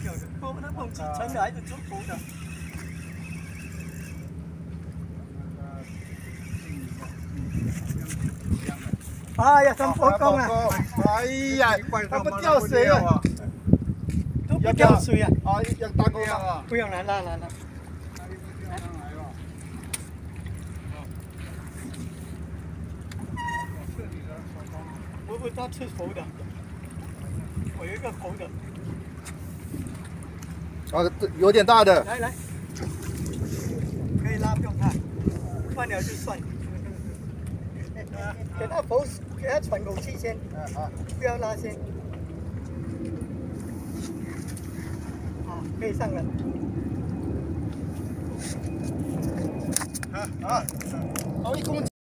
有的，那蹦极成的还是中国的。哎呀，真破功啊！ 哎呀，他不掉水啊！ 都不掉水啊！ 啊，要大锅吗？ 不用了，来。我他吃活的，我有一个活的。 啊，有点大的。 来，可以拉，不用看，断了就算。给他浮，给他喘口气先，不要拉先。可以上了。 好，1公斤。